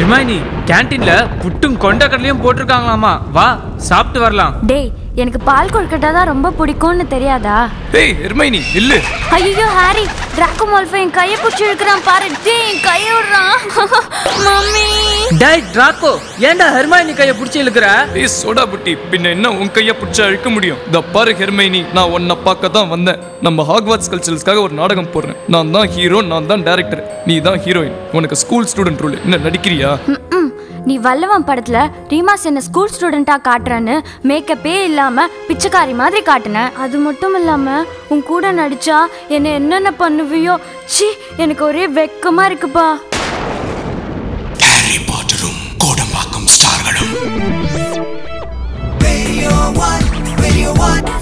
Hermione கேண்டீன்ல புட்டும் கொண்டக்கடலையும் போட்டிருக்காங்களாமா, வா சாப்பிட்டு வரலாம். டேய், எனக்கு பால் கொழுக்கட்டை தான் ரொம்ப பிடிக்கும்னு தெரியாதா? டேய் ஹெர்மைனி இல்லு. ஐயோ ஹாரி, டிராக்கோ மால்ஃபை என் கையை பிடிச்சி இழுக்கிறான் பாரு. டேய் என் கையை விடுறான். மம்மி. டேய் டிராக்கோ, ஏன்டா ஹெர்மைனி கையை பிடிச்சி இழுக்கிற? ஏய் சோடா புட்டி, பின்ன என்ன உன் கையை பிடிச்சா இழுக்க முடியும்? இந்த பாரு ஹெர்மைனி, நான் உன்னை பார்க்க தான் வந்தேன். நம்ம ஹாக்வார்ட்ஸ் கல்ச்சரல்ஸ்க்காக ஒரு நாடகம் போடுறேன். நான் தான் ஹீரோ, நான் தான் டைரக்டர், நீ தான் ஹீரோயின். உனக்கு ஸ்கூல் ஸ்டூடெண்ட் ரோல். என்ன நடிக்கிறியா? நீ வல்லவன் படத்துல ரீமாஸ் என்ன ஸ்கூல் ஸ்டூடெண்டா காட்டுறன்னு மேக்கப்பே இல்லாம பிச்சைக்காரி மாதிரி காட்டுனேன். அது மட்டும் இல்லாம உன் கூட நடிச்சா என்ன என்னென்ன பண்ணுவியோ, சி எனக்கு ஒரே வெக்கமா இருக்குப்பா. ஹாரி பாட்டரும் கோடம்பாக்கம் ஸ்டார்களும்.